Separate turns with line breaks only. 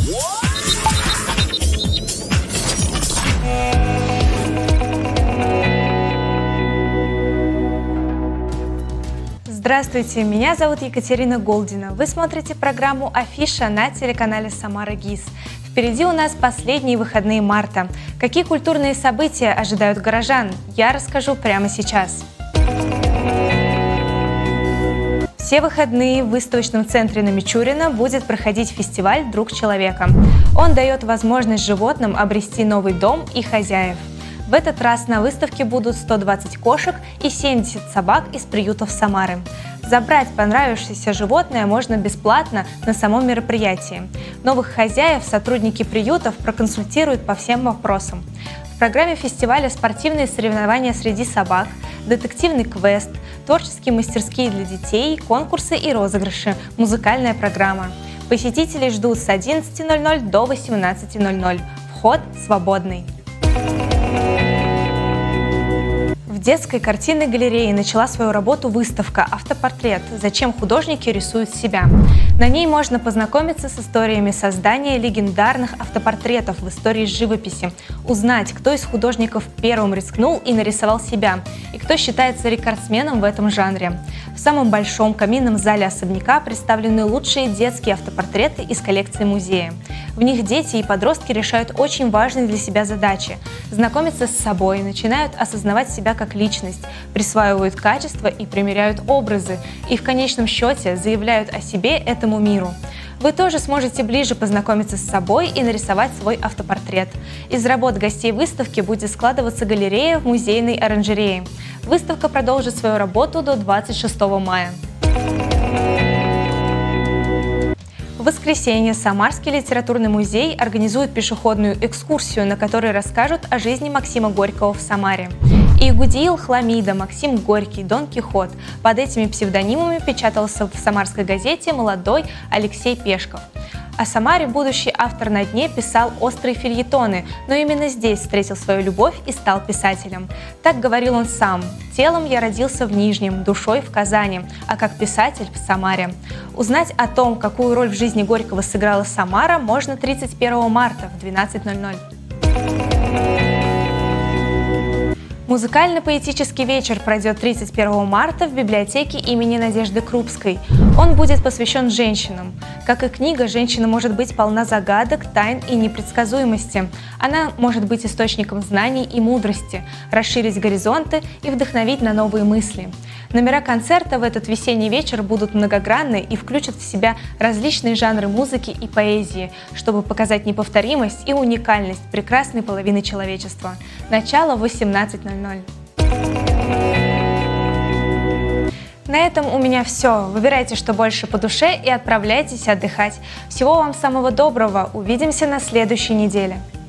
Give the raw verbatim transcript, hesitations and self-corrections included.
Здравствуйте, меня зовут Екатерина Голдина. Вы смотрите программу «Афиша» на телеканале «Самара ГИС». Впереди у нас последние выходные марта. Какие культурные события ожидают горожан, я расскажу прямо сейчас. Все выходные в выставочном центре на Мичурина будет проходить фестиваль «Друг человека». Он дает возможность животным обрести новый дом и хозяев. В этот раз на выставке будут сто двадцать кошек и семьдесят собак из приютов Самары. Забрать понравившееся животное можно бесплатно на самом мероприятии. Новых хозяев сотрудники приютов проконсультируют по всем вопросам. В программе фестиваля спортивные соревнования среди собак, детективный квест, творческие мастерские для детей, конкурсы и розыгрыши, музыкальная программа. Посетителей ждут с одиннадцати ноль-ноль до восемнадцати ноль-ноль. Вход свободный. В детской картинной галерее начала свою работу выставка «Автопортрет. Зачем художники рисуют себя?». На ней можно познакомиться с историями создания легендарных автопортретов в истории живописи, узнать, кто из художников первым рискнул и нарисовал себя, и кто считается рекордсменом в этом жанре. В самом большом каминном зале особняка представлены лучшие детские автопортреты из коллекции музея. В них дети и подростки решают очень важные для себя задачи, знакомятся с собой, начинают осознавать себя как личность, присваивают качества и примеряют образы, и в конечном счете заявляют о себе этому миру. Вы тоже сможете ближе познакомиться с собой и нарисовать свой автопортрет. Из работ гостей выставки будет складываться галерея в музейной оранжерее. Выставка продолжит свою работу до двадцать шестого мая. В воскресенье Самарский литературный музей организует пешеходную экскурсию, на которой расскажут о жизни Максима Горького в Самаре. Игудиил Хламида, Максим Горький, Дон Кихот. Под этими псевдонимами печатался в самарской газете молодой Алексей Пешков. О Самаре будущий автор «На дне» писал острые фельетоны, но именно здесь встретил свою любовь и стал писателем. Так говорил он сам: «Телом я родился в Нижнем, душой в Казани, а как писатель в Самаре». Узнать о том, какую роль в жизни Горького сыграла Самара, можно тридцать первого марта в двенадцать ноль-ноль. Музыкально-поэтический вечер пройдет тридцать первого марта в библиотеке имени Надежды Крупской. Он будет посвящен женщинам. Как и книга, женщина может быть полна загадок, тайн и непредсказуемости. Она может быть источником знаний и мудрости, расширить горизонты и вдохновить на новые мысли. Номера концерта в этот весенний вечер будут многогранны и включат в себя различные жанры музыки и поэзии, чтобы показать неповторимость и уникальность прекрасной половины человечества. Начало в восемнадцать ноль-ноль. На этом у меня все. Выбирайте, что больше по душе, и отправляйтесь отдыхать. Всего вам самого доброго. Увидимся на следующей неделе.